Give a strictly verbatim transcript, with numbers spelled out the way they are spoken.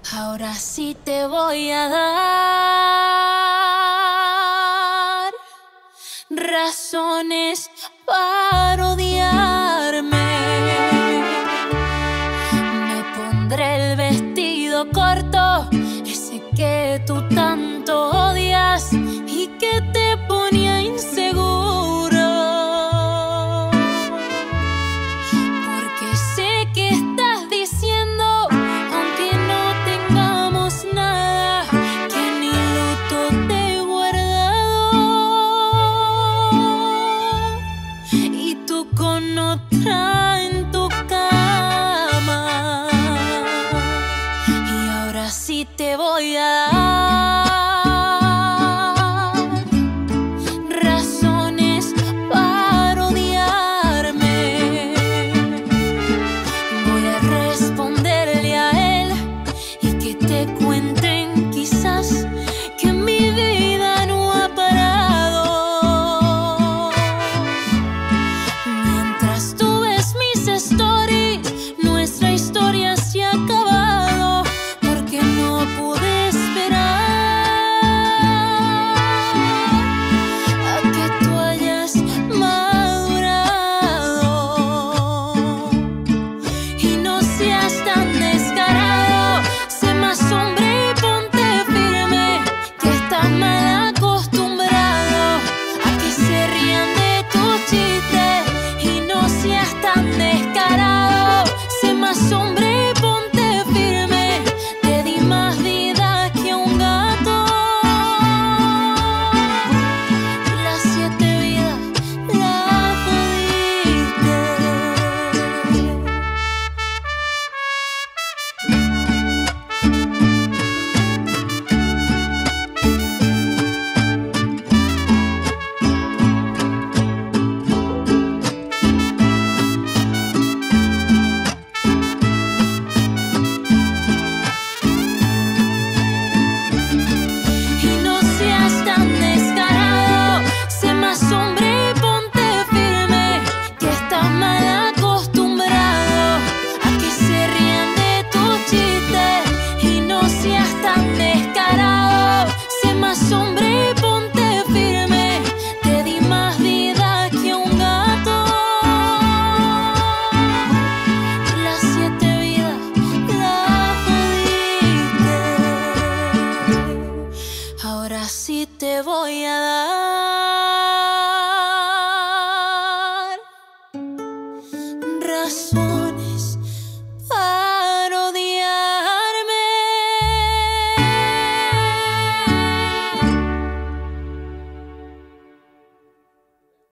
Ahora sí te voy a dar razones para odiarme. Me pondré el vestido corto, ese que tú tanto odias y que te ponía inseguro, porque sé que estás diciendo, aunque no tengamos nada, que ni luto te he guardado y tú con otra en tu cama. Y ahora sí te voy a dar